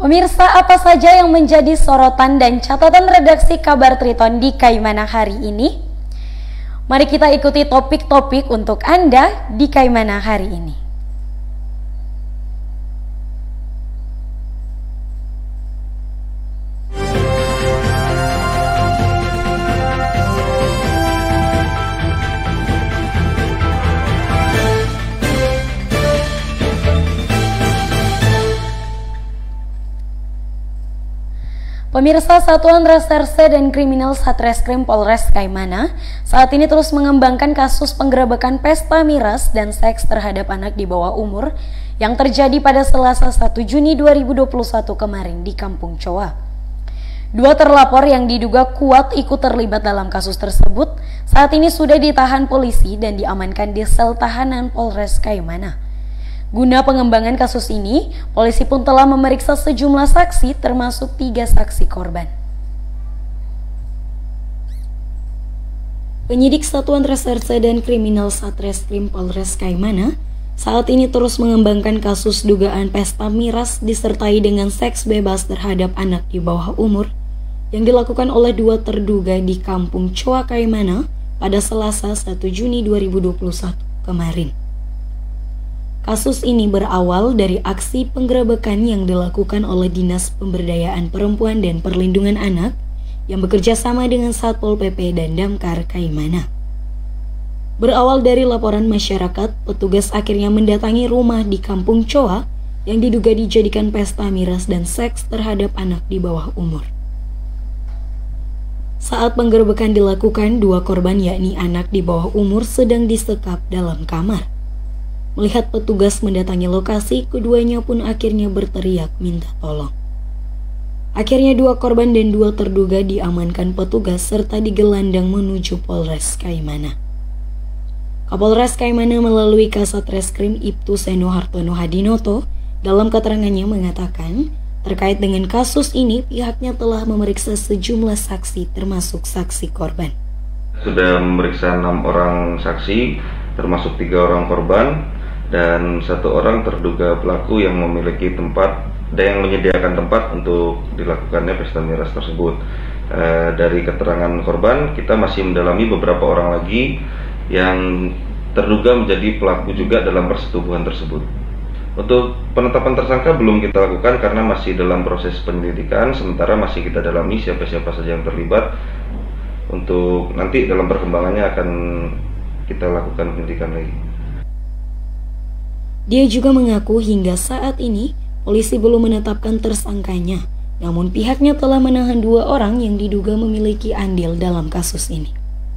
Pemirsa, apa saja yang menjadi sorotan dan catatan redaksi Kabar Triton di Kaimana hari ini? Mari kita ikuti topik-topik untuk Anda di Kaimana hari ini. Pemirsa, Satuan Reserse dan Kriminal Satreskrim Polres Kaimana saat ini terus mengembangkan kasus penggerebekan pesta miras dan seks terhadap anak di bawah umur yang terjadi pada Selasa 1 Juni 2021 kemarin di Kampung Coa. Dua terlapor yang diduga kuat ikut terlibat dalam kasus tersebut saat ini sudah ditahan polisi dan diamankan di sel tahanan Polres Kaimana. Guna pengembangan kasus ini, polisi pun telah memeriksa sejumlah saksi termasuk 3 saksi korban. Penyidik Satuan Reserse dan Kriminal Satreskrim Polres Kaimana saat ini terus mengembangkan kasus dugaan pesta miras disertai dengan seks bebas terhadap anak di bawah umur yang dilakukan oleh 2 terduga di Kampung Coa Kaimana pada Selasa 1 Juni 2021 kemarin. Kasus ini berawal dari aksi penggerebekan yang dilakukan oleh Dinas Pemberdayaan Perempuan dan Perlindungan Anak yang bekerja sama dengan Satpol PP dan Damkar Kaimana. Berawal dari laporan masyarakat, petugas akhirnya mendatangi rumah di Kampung Coa yang diduga dijadikan pesta miras dan seks terhadap anak di bawah umur. Saat penggerebekan dilakukan, 2 korban yakni anak di bawah umur sedang disekap dalam kamar. Melihat petugas mendatangi lokasi, keduanya pun akhirnya berteriak minta tolong. Akhirnya 2 korban dan 2 terduga diamankan petugas serta digelandang menuju Polres Kaimana. Kapolres Kaimana melalui Kasat Reskrim Ibtu Seno Hartono Hadinoto dalam keterangannya mengatakan, terkait dengan kasus ini pihaknya telah memeriksa sejumlah saksi termasuk saksi korban. Sudah memeriksa 6 orang saksi termasuk 3 orang korban dan 1 orang terduga pelaku yang memiliki tempat dan yang menyediakan tempat untuk dilakukannya pesta miras tersebut. Dari keterangan korban, kita masih mendalami beberapa orang lagi yang terduga menjadi pelaku juga dalam persetubuhan tersebut. Untuk penetapan tersangka belum kita lakukan karena masih dalam proses penyelidikan, sementara masih kita dalami siapa-siapa saja yang terlibat. Untuk nanti dalam perkembangannya akan kita lakukan penyelidikan lagi. Dia juga mengaku hingga saat ini polisi belum menetapkan tersangkanya, namun pihaknya telah menahan 2 orang yang diduga memiliki andil dalam kasus ini.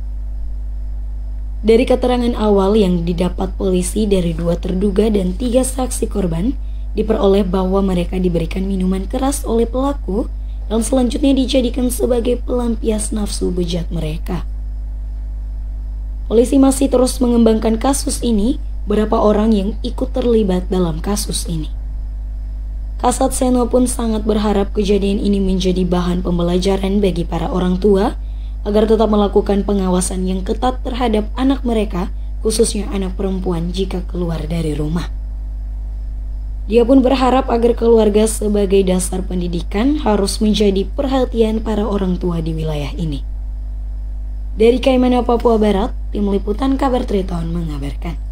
Dari keterangan awal yang didapat polisi dari 2 terduga dan 3 saksi korban, diperoleh bahwa mereka diberikan minuman keras oleh pelaku dan selanjutnya dijadikan sebagai pelampias nafsu bejat mereka. Polisi masih terus mengembangkan kasus ini. Berapa orang yang ikut terlibat dalam kasus ini. Kasat Seno pun sangat berharap kejadian ini menjadi bahan pembelajaran bagi para orang tua agar tetap melakukan pengawasan yang ketat terhadap anak mereka, khususnya anak perempuan jika keluar dari rumah. Dia pun berharap agar keluarga sebagai dasar pendidikan harus menjadi perhatian para orang tua di wilayah ini. Dari Kaimana, Papua Barat, Tim Liputan Kabar Triton mengabarkan.